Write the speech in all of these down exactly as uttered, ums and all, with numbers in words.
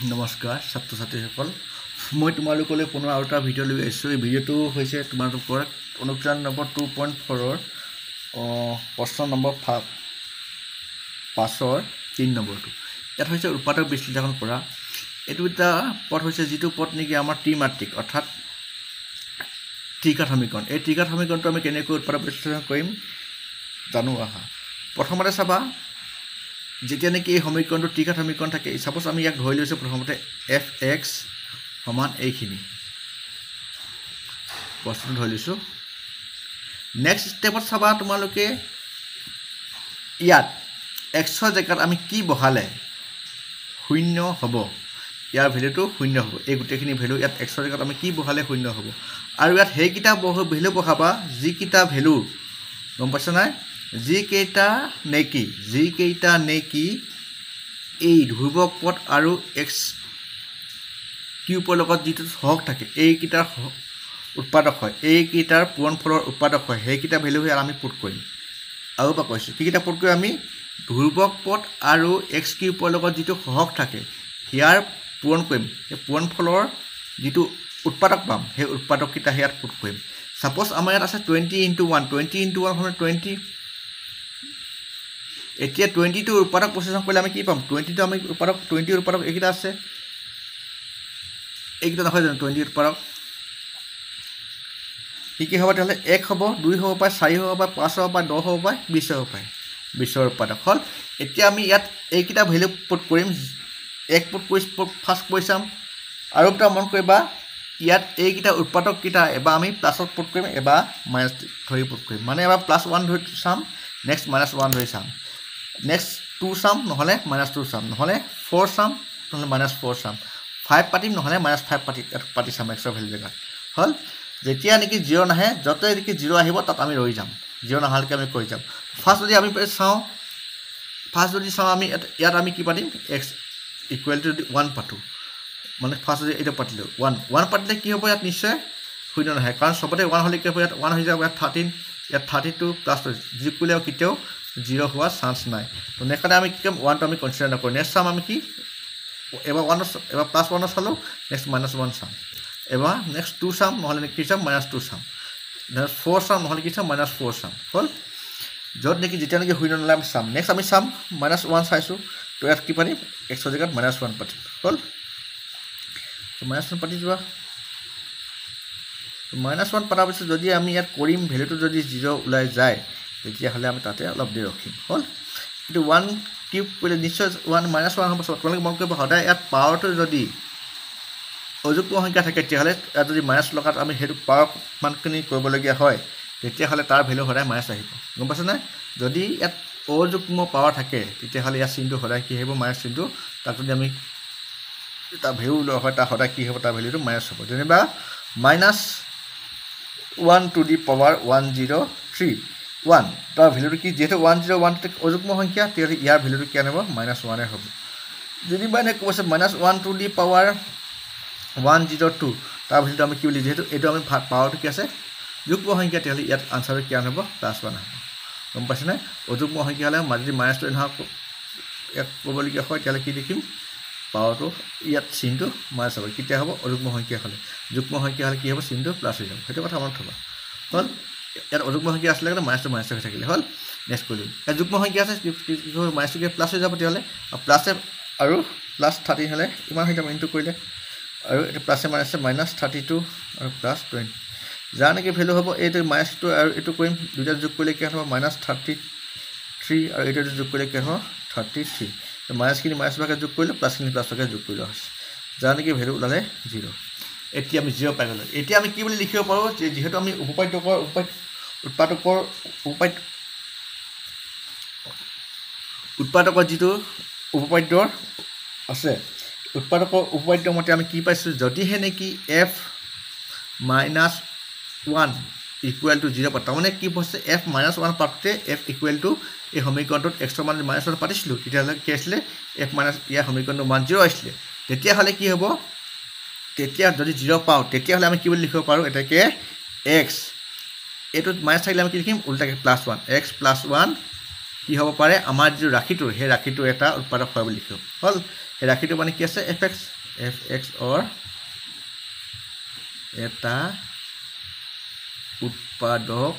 নমস্কাৰ ছাত্ৰ ছাত্ৰীসকল মই তোমালোকলৈ পুনৰ আৰু এটা ভিডিঅ' লৈ আহিছোঁ। এই ভিডিঅ'টো হৈছে তোমালোকৰ অনুশীলন নম্বৰ টু পইণ্ট ফ'ৰৰ প্ৰশ্ন নম্বৰ পাঁচৰ তিনি নম্বৰটো। ইয়াত হৈছে উৎপাদক বিশ্লেষণ কৰা। এইটো এটা পদ হৈছে যিটো পদ নেকি আমাৰ ত্ৰিমাত্ৰিক অৰ্থাৎ ত্ৰিঘাত সমীকৰণ। এই ত্ৰিঘাত সমীকৰণটো আমি কেনেকৈ উৎপাদক বিশ্লেষণ কৰিম জানো আহা। প্ৰথমতে চাবা, যেতিয়া নেকি এই সমীকৰণটো ত্ৰিঘাত সমীকৰণ থাকে, ছাপ'জ আমি ইয়াক ধৰি লৈছোঁ প্ৰথমতে এফ এক্স সমান এইখিনি বস্তুটো ধৰি লৈছোঁ। নেক্সট ষ্টেপত চাবা তোমালোকে, ইয়াত এক্সৰ জেগাত আমি কি বহালে শূন্য হ'ব, ইয়াৰ ভেলুটো শূন্য হ'ব। এই গোটেইখিনি ভেলু ইয়াত এক্সৰ জেগাত আমি কি বহালে শূন্য হ'ব। আৰু ইয়াত সেইকেইটা ভেলু বহাবা যিকেইটা ভেলু, গম পাইছা নাই, যিকেইটা নেকি যিকেইটা নেকি এই ধ্ৰুৱক পদ আৰু এক্স কিউবৰ লগত যিটো সহগ থাকে এইকেইটাৰ উৎপাদক হয়, এইকেইটাৰ পূৰণফলৰ উৎপাদক হয়, সেইকেইটা ভেলু হৈ আমি পুট কৰিম। আৰু বা কৈছোঁ কিকেইটা পুট কৰি আমি ধ্ৰুৱক পদ আৰু এক্স কিউবৰ লগত যিটো সহগ থাকে সেয়াৰ পূৰণ কৰিম। সেই পূৰণফলৰ যিটো উৎপাদক পাম সেই উৎপাদককেইটা ইয়াত পুট কৰিম। ছাপ'জ আমাৰ ইয়াত আছে twenty into one twenty into one হ'লে টুৱেণ্টি। এতিয়া টুৱেণ্টিটো উৎপাদক প্ৰচেছন কৰিলে আমি কি পাম, টুৱেণ্টিটো আমি উৎপাদক টুৱেণ্টিৰ উৎপাদক এইকেইটা আছে, এইকেইটা নহয় জানো টুৱেণ্টিৰ উৎপাদক। কি কি হ'ব তেতিয়াহ'লে এক হ'ব, দুই হ'ব পাৰে, চাৰি হ'ব পাৰে, পাঁচ হ'ব পাৰে, দহ হ'ব পাৰে, বিছ হ'ব পাৰে। বিছৰ উৎপাদক হ'ল। এতিয়া আমি ইয়াত এইকেইটা ভেলু পুট কৰিম। এক পুট কৰি ফাৰ্ষ্ট কৰি চাম। আৰু এটা মন কৰিবা, ইয়াত এইকেইটা উৎপাদককেইটা এবাৰ আমি প্লাছত পুট কৰিম, এবাৰ মাইনাছ ধৰি পুট কৰিম। মানে এবাৰ প্লাছ ওৱান ধৰি চাম, নেক্সট মাইনাছ ওৱান ধৰি চাম, নেক্সট টু চাম, নহ'লে মাইনাছ টু চাম, নহ'লে ফ'ৰ চাম, নহ'লে মাইনাছ ফ'ৰ চাম, ফাইভ পাতিম, নহ'লে মাইনাছ ফাইভ পাতি পাতি চাম এক্সৰ ভেলু জেগাত। হ'ল। যেতিয়া নেকি জিৰ' নাহে, য'তে নেকি জিৰ' আহিব তাত আমি ৰৈ যাম, জিৰ' নাহালৈকে আমি কৰি যাম। ফাৰ্ষ্ট যদি আমি চাওঁ ফাৰ্ষ্ট যদি চাওঁ আমি ইয়াত আমি কি পাতিম, এক্স ইকুৱেল টু যদি ওৱান পাতোঁ, মানে ফাৰ্ষ্ট যদি এইটো পাতিলোঁ ওৱান ওৱান পাতিলে কি হ'ব, ইয়াত নিশ্চয় শূন্য নাহে, কাৰণ চবতে ওৱান হ'লে কি হ'ব, ইয়াত ওৱান হৈ যাব, ইয়াত থাৰ্টিন, ইয়াত থাৰ্টি টু প্লাছ যি কৰিলেও কেতিয়াও জিৰ' হোৱা চান্স নাই। তো নেক্সট আমি কি কৰিম, ওৱানটো আমি কনচিডাৰ নকৰোঁ। নেক্সট চাম আমি কি, এবাৰ ওৱানত এবাৰ প্লাছ ওৱানত চালোঁ, নেক্সট মাইনাছ ওৱান চাম, এবাৰ নেক্সট টু চাম, নহ'লে কি চাম, মাইনাছ টু চাম, নেক্সট ফ'ৰ চাম, নহ'লে কি চাম, মাইনাছ ফ'ৰ চাম। হ'ল। য'ত নেকি যেতিয়া নেকি শূন্য নালাগে আমি চাম। নেক্সট আমি চাম মাইনাছ ওৱান চাইছোঁ, তো ইয়াত কি পাতিম, এক্সৰ জেগাত মাইনাছ ওৱান পাতিম। হ'ল। মাইনাছ ওৱান পাতি যোৱা। মাইনাছ ওৱান পতাৰ পিছত যদি আমি ইয়াত কৰিম ভেলুটো যদি জিৰ' ওলাই যায়, তেতিয়াহ'লে আমি তাতে অলপ দেৰি ৰখিম। হ'ল। কিন্তু ওৱান কিউব কৰিলে নিশ্চয় ওৱান মাইনাছ ওৱান হ'ব। তোমালোকে মন কৰিব, সদায় ইয়াত পাৱাৰটো যদি অযুগ্ম সংখ্যা থাকে তেতিয়াহ'লে ইয়াত যদি মাইনাছ লগাত আমি সেইটো পাৱাৰ মানখিনি কৰিবলগীয়া হয়, তেতিয়াহ'লে তাৰ ভেলু সদায় মাইনাছ আহিব। গম পাইছেনে? যদি ইয়াত অযুগ্ম পাৱাৰ থাকে তেতিয়াহ'লে ইয়াৰ চিনটো সদায় কি আহিব, মাইনাছ চিনটো। তাক যদি আমি তাৰ ভেলু লোৱা হয় তাৰ সদায় কি হ'ব, তাৰ ভেলুটো মাইনাছ হ'ব। যেনিবা minus one two the power one zero' three one, তাৰ ভেলুটো কি, যিহেতু ওৱান জিৰ' ওৱান অযুগ্ম সংখ্যা, তেতিয়াহ'লে ইয়াৰ ভেলুটো কি আনিব, মাইনাছ ওৱানে হ'ব। যেনিবা এনে কৈছে minus one two the power one zero' two, তাৰ ভেলুটো আমি কি বুলি, যিহেতু এইটো আমি পাৱাৰটো কি আছে যুগ্ম সংখ্যা, তেতিয়াহ'লে ইয়াত আনচাৰটো কি আনিব, প্লাছ ওৱান হ'ব। গম পাইছেনে? অযুগ্ম সংখ্যা হ'লে যদি মাইনাছটো নহওক ইয়াত ক'বলগীয়া হয়, তেতিয়াহ'লে কি দেখিম, পাৱাৰটো ইয়াত চিনটো মাইনাছ হ'ব। কেতিয়া হ'ব, অযুগ্ম সংখ্যা হ'লে। যুগ্ম সংখ্যা হ'লে কি হ'ব, চিনটো প্লাছ হৈ যাব। সেইটো কথা মনত থ'বা। হ'ল। ইয়াত অযুগ্ম সংখ্যা আছিলে কাৰণে মাইনাছটো মাইনাছ হৈ থাকিলে। হ'ল। নেক্সট কৰিলোঁ, ইয়াত যুগ্ম সংখ্যা আছে, মাইনাছটো কি প্লাছ হৈ যাব, তেতিয়াহ'লে প্লাছে আৰু প্লাছ থাৰ্টিন হ'লে ইমান হৈ যাব ইনটু কৰিলে, আৰু এইটো প্লাছে মাইনাছে মাইনাছ থাৰ্টি টু আৰু প্লাছ টুৱেণ্টি, যাৰ নেকি ভেলু হ'ব এইটো মাইনাছটো আৰু এইটো কৰিম, দুইটা যোগ কৰিলে কি হ'ব, মাইনাছ থাৰ্টি থ্ৰী, আৰু এইটো যোগ কৰিলে কি হ'ব, থাৰ্টি থ্ৰী। মাইনাছখিনি মাইনাছ ভাগে যোগ কৰিলোঁ, প্লাছখিনি প্লাছ ভাগে যোগ কৰি লোৱা হৈছে, যাৰ নেকি ভেলু ওলালে জিৰ'। এতিয়া আমি জিৰ' পাই গ'লোঁ। এতিয়া আমি কি বুলি লিখিব পাৰোঁ, যে যিহেতু আমি উপপাদ্যকৰ উপায় উৎপাদকৰ উপায় উৎপাদকৰ যিটো উপপাদ্যৰ আছে, উৎপাদকৰ উপপাদ্য মতে আমি কি পাইছোঁ, যদিহে নেকি F minus one equal to zero' পাত, তাৰমানে কি হৈছে, এফ মাইনাছ ওৱান পাতোঁতে এফ ইকুৱেল টু এই সমীকৰণটোত এক্সৰ মান মাইনাছ ওৱান পাতিছিলোঁ, তেতিয়াহ'লে কি আছিলে, এফ মাইনাছ ইয়াৰ সমীকৰণটো মান জিৰ' আহিছিলে। তেতিয়াহ'লে কি হ'ব, তেতিয়া যদি জিৰ' পাওঁ তেতিয়াহ'লে আমি কি বুলি লিখিব পাৰোঁ, এটাকে এক্স, এইটোত মাইনাছ থাকিলে আমি কি লিখিম, উল্টাকৈ plus one, x plus one কি হ'ব পাৰে আমাৰ যিটো ৰাশিটো সেই ৰাশিটো এটা উৎপাদক হয় বুলি লিখিব হ'ল সেই ৰাশিটো মানে কি আছে F x F x or এটা উৎপাদক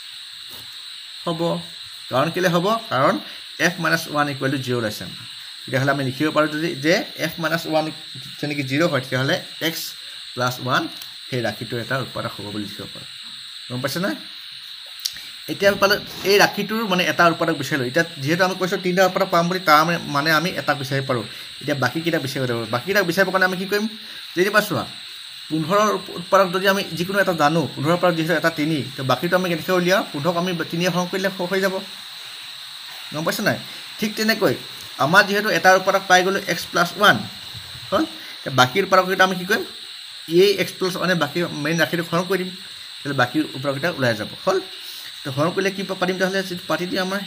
হ'ব কাৰণ কেলে হ'ব কাৰণ f minus one equal to zero লৈছে তেতিয়াহ'লে আমি লিখিব পাৰোঁ যদি যে f minus one যেনেকৈ জিৰ' হয় তেতিয়াহ'লে x plus one সেই ৰাশিটো এটা উৎপাদক হ'ব বুলি লিখিব পাৰোঁ গম পাইছে না এতিয়া আমি পালোঁ এই ৰাশিটোৰ মানে এটা উৎপাদক বিচাৰিলোঁ এতিয়া যিহেতু আমি কৈছোঁ তিনিটা উৎপাদক পাম বুলি তাৰ মানে আমি এটা বিচাৰিব পাৰোঁ এতিয়া বাকীকেইটা বিচাৰিব লাগিব বাকীকেইটা বিচাৰিবৰ কাৰণে আমি কি কৰিম যেনিবা চোৱা পোন্ধৰৰ উৎপাদক যদি আমি যিকোনো এটা জানো পোন্ধৰৰ পৰা যিহেতু এটা তিনি তো বাকীটো আমি কেনেকৈ উলিয়াওঁ পোন্ধৰক আমি তিনিয়ে হৰণ কৰিলে হৈ যাব গম পাইছে নাই ঠিক তেনেকৈ আমাৰ যিহেতু এটা উৎপাদক পাই গ'লোঁ এক্স প্লাছ ওৱান হ'ল বাকী উৎপাদককেইটা আমি কি কৰিম এই এক্স প্লাছ ওৱানে বাকী মেইন ৰাশিটো হৰণ কৰি দিম তেতিয়াহ'লে বাকী উৎপাদককেইটা ওলাই যাব হ'ল তো হৰণ কৰিলে কি পাতিম তেতিয়াহ'লে যিটো পাতি দিওঁ আমাৰ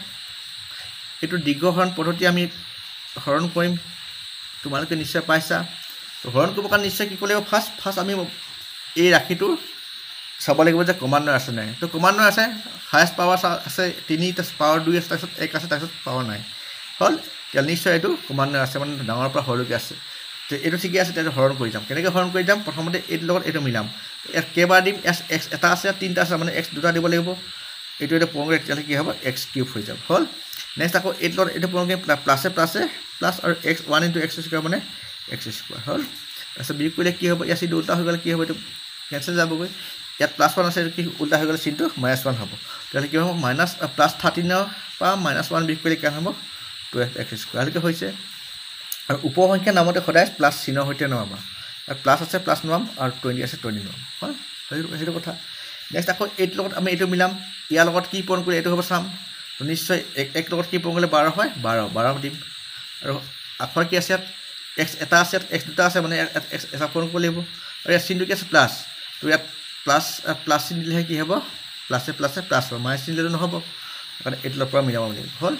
এইটো দীৰ্ঘ হৰণ পদ্ধতি আমি হৰণ কৰিম তোমালোকে নিশ্চয় পাইছা তো হৰণ কৰিবৰ কাৰণে নিশ্চয় কি কৰিব লাগিব ফাৰ্ষ্ট ফাৰ্ষ্ট আমি এই ৰাশিটো চাব লাগিব যে ক্ৰমান্বয় আছে নাই তো ক্ৰমান্বয় আছে হায়েষ্ট পাৱাৰ আছে তিনি তাৰপিছত পাৱাৰ দুই আছে তাৰপিছত এক আছে তাৰপিছত পাৱাৰ নাই হ'ল তেতিয়া নিশ্চয় এইটো ক্ৰমান্বয় আছে মানে ডাঙৰৰ পৰা সৰুলৈকে আছে তো এইটো ঠিকে আছে তেতিয়া হৰণ কৰি যাম কেনেকৈ হৰণ কৰি যাম প্ৰথমতে এইটোৰ লগত এইটো মিলাম ইয়াত কেইবাৰ দিম এছ এক্স এটা আছে তিনিটা আছে মানে এক্স দুটা দিব লাগিব এইটো এটা পূৰণ কৰি তেতিয়াহ'লে কি হ'ব এক্স কিউব হৈ যাব হ'ল নেক্সট আকৌ এইটো লগত এইটো পূৰণ কৰি প্লাছে প্লাছে প্লাছ আৰু x one into x square মানে এক্স স্কুৱাৰ হ'ল তাৰপিছত বিয়োগ কৰিলে কি হ'ব ইয়াত চিনটো উল্টা হৈ গ'লে কি হ'ব এইটো কেঞ্চেল যাবগৈ ইয়াত প্লাছ ওৱান আছে কি উল্টা হৈ গ'লে চিনটো মাইনাছ ওৱান হ'ব তেতিয়াহ'লে কি হ'ব মাইনাছ প্লাছ থাৰ্টিনৰ পৰা মাইনাছ ওৱান বিয়োগ কৰিলে কিমান হ'ব টুৱেল্ভ এক্স স্কুৱাৰলৈকে হৈছে আৰু উপসংখ্যা নামতে সদায় প্লাছ চিনৰ সৈতে নমাবা আৰু প্লাছ আছে প্লাছ নমাম আৰু টুৱেণ্টি আছে টুৱেণ্টি নমাম হয় সেইটো সেইটো কথা নেক্সট আকৌ এইটোৰ লগত আমি এইটো মিলাম ইয়াৰ লগত কি পূৰণ কৰিলে এইটো হ'ব চাম তো নিশ্চয় এক এক লগত কি পূৰণ কৰিলে বাৰ হয় বাৰ বাৰ দিম আৰু আখৰ কি আছে ইয়াত এক্স এটা আছে ইয়াত এক্স দুটা আছে মানে এক্স এটা পূৰণ কৰিব লাগিব আৰু ইয়াত চিনটো কি আছে প্লাছ তো ইয়াত প্লাছ প্লাছ চিন দিলেহে কি হ'ব প্লাছে প্লাছে প্লাছ হ'ব মাইনাছ চিন দিলেতো নহ'ব কাৰণ এইটোৰ পৰা মিলাব লাগিব হ'ল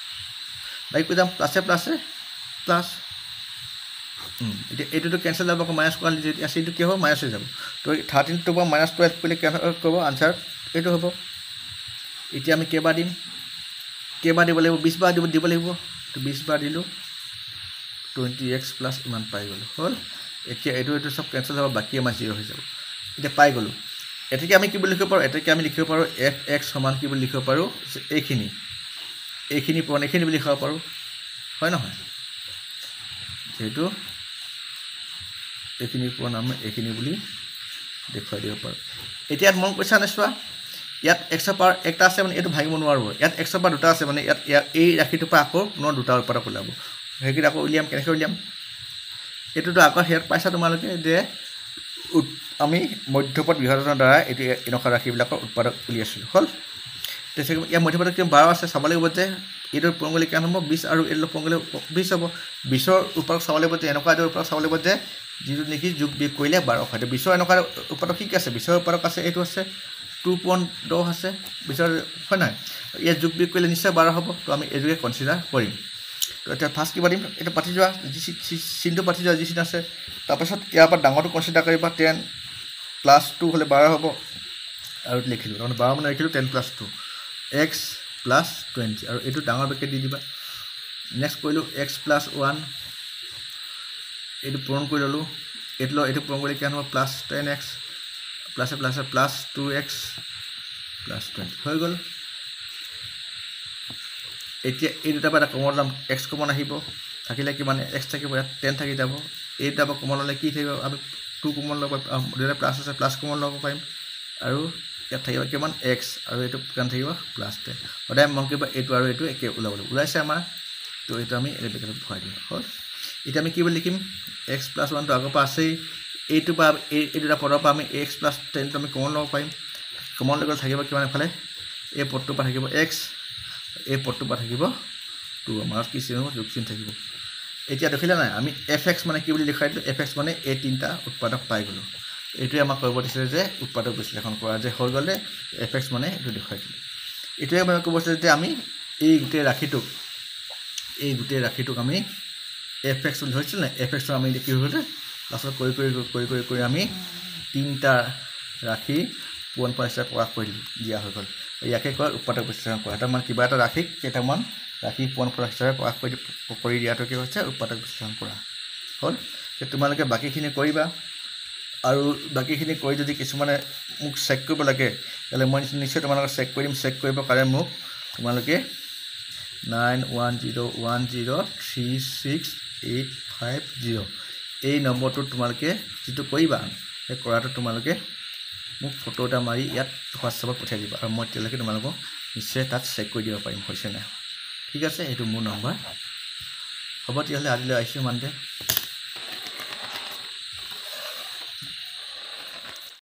বাকী কৈ যাম প্লাছে প্লাছে প্লাছ এতিয়া এইটোতো কেঞ্চেল যাব আকৌ মাইনাছ কৰা যেতিয়া চিনটো কি হ'ব মাইনাছ হৈ যাব তো থাৰ্টিনটোৰ পৰা মাইনাছ টুৱেল্ভ কৰিলে কেনেকৈ কৰিব আনচাৰ এইটো হ'ব এতিয়া আমি কেইবাৰ দিম কেইবাৰ দিব লাগিব বিছ বাৰ দিব দিব লাগিব তো বিছ বাৰ দিলোঁ টুৱেণ্টি এক্স প্লাছ ইমান পাই গ'লোঁ হ'ল এতিয়া এইটো এইটো চব কেঞ্চেল হ'ব বাকী আমাৰ জিৰ' হৈ যাব এতিয়া পাই গ'লোঁ এতিয়াকে আমি কি বুলি লিখিব পাৰোঁ এতিয়াকে আমি লিখিব পাৰোঁ এফ এক্স সমান কি বুলি লিখিব পাৰোঁ এইখিনি এইখিনি পূৰণ এইখিনি বুলি লিখিব পাৰোঁ হয় নহয় যিহেতু এইখিনি পূৰণ আমি এইখিনি বুলি দেখুৱাই দিব পাৰোঁ এতিয়া ইয়াত মন কৰিছা নে চোৱা ইয়াত এক্সৰ পাৱাৰ একটা আছে মানে এইটো ভাঙিব নোৱাৰিব ইয়াত এক্সৰ পাৱাৰ দুটা আছে মানে ইয়াত ইয়াত এই ৰাশিটোৰ পৰা আকৌ পুনৰ দুটা উৎপাদক ওলাব সেইকেইটা আকৌ উলিয়াম কেনেকৈ উলিয়াম এইটোতো আকৌ সেয়াত পাইছা তোমালোকে যে আমি মধ্যপদ বিভাজনৰ দ্বাৰা এইটো এনেকুৱা ৰাশিবিলাকৰ উৎপাদক উলিয়াইছিলোঁ হ'ল তেতিয়া ইয়াৰ মধ্যপদত কিমান বাৰ আছে চাব লাগিব যে এইটোৰ পূৰণ কৰিলে কিমান হ'ব বিছ আৰু এইটোৰ পূৰণ কৰিলে বিছ হ'ব বিছৰ উৎপাদক চাব লাগিব যে এনেকুৱা এটা উৎপাদক চাব লাগিব যে যিটো নেকি যোগ বিয়োগ কৰিলে বাৰ হয় বিছৰ এনেকুৱা উৎপাদক কি কি আছে বিছৰ উৎপাদক আছে এইটো আছে টু পইণ্ট দহ আছে বিছৰ হয় নহয় ইয়াত যোগ বিয়োগ কৰিলে নিশ্চয় বাৰ হ'ব তো আমি এইটোকে কনচিডাৰ কৰিম তো এতিয়া ফাৰ্ষ্ট কিবা দিম এইটো পাতি যোৱা যি চিনটো পাতি যোৱা যি চিন আছে তাৰপাছত ইয়াৰ পৰা ডাঙৰটো কনচিডাৰ কৰিবা টেন প্লাছ টু হ'লে বাৰ হ'ব আৰু লিখিলোঁ তাৰমানে বাৰ মানে লিখিলোঁ ten plus two x plus twenty আৰু এইটো ডাঙৰ বেকেট দি দিবা নেক্সট কৰিলোঁ এক্স প্লাছ ওৱান এইটো পূৰণ কৰি ল'লোঁ এইটো এইটো পূৰণ কৰিলে কিমান হ'ব প্লাছ টেন এক্স প্লাছে প্লাছে plus two x plus twenty হৈ গ'ল এতিয়া এই দুটাৰ পৰা এটা কমন ল'ম এক্স কমন আহিব থাকিলে কিমান এক্স থাকিব ইয়াত টেন থাকি যাব এই দুটাৰ পৰা কমন ল'লে কি থাকিব আমি টু কমন ল'ব পাৰিম দুটা প্লাছ আছে প্লাছ কমন ল'ব পাৰিম আৰু ইয়াত থাকিব কিমান এক্স আৰু এইটো কিমান থাকিব প্লাছ টেন সদায় মন কৰিব এইটো আৰু এইটো একে ওলাব লাগিব ওলাইছে আমাৰ তো এইটো আমি এই বেকেটত ভৰাই দিম হ'ল এতিয়া আমি কি বুলি লিখিম এক্স প্লাছ ওৱানটো আগৰ পৰা আছেই এইটো পৰা এই এই দুটা পদৰ পৰা আমি এক্স প্লাছ টেনটো আমি কমন ল'ব পাৰিম কমন লৈ গ'লে থাকিব কিমান এফালে এই পদটোৰ পৰা থাকিব এক্স এই পদটোৰ পৰা থাকিব টু আমাৰ কি চিন হ'ব যোগ চিন থাকিব এতিয়া দেখিলে নাই আমি এফ এক্স মানে কি বুলি লিখাই দিলোঁ এফ এক্স মানে এই তিনিটা উৎপাদক পাই গ'লোঁ এইটোৱে আমাক কৰিব দিছিলে যে উৎপাদক বিশ্লেষণ কৰা যে হৈ গ'লে এফ এক্স মানে এইটো দেখুৱাই দিলোঁ এইটোৱে মানে ক'ব দিছিলে যে আমি এই গোটেই ৰাশিটোক এই গোটেই ৰাশিটোক আমি এফ এক্স বুলি ধৰিছিলোঁ নাই এফ এক্সটো আমি কি হৈ গ'লে লাষ্টত কৰি কৰি কৰি কৰি কৰি আমি তিনিটা ৰাশি পূৰণ ফল হিচাপে প্ৰকাশ কৰি দিয়া হৈ গ'ল ইয়াকে কয় উৎপাদক বিশ্লেষণ কৰা এটা মানে কিবা এটা ৰাশিক কেইটামান ৰাশি পূৰণ ফল হিচাপে প্ৰকাশ কৰি কৰি দিয়াটো কি হৈছে উৎপাদক বিশ্লেষণ কৰা হ'ল যে তোমালোকে বাকীখিনি কৰিবা আৰু বাকীখিনি কৰি যদি কিছুমানে মোক চেক কৰিব লাগে তেতিয়াহ'লে মই নিশ্চয় তোমালোকক চেক কৰি দিম চেক কৰিবৰ কাৰণে মোক তোমালোকে nine one zero' one zero' three six eight five zero' এই নম্বৰটোত তোমালোকে যিটো কৰিবা সেই কৰাটো তোমালোকে মোক ফটো এটা মাৰি ইয়াত হোৱাটছআপত পঠিয়াই দিবা আৰু মই তেতিয়ালৈকে তোমালোকক নিশ্চয় তাত চেক কৰি দিব পাৰিম হৈছে নাই ঠিক আছে এইটো মোৰ নম্বৰ হ'ব তেতিয়াহ'লে আজিলৈ আহিছোঁ ইমানতে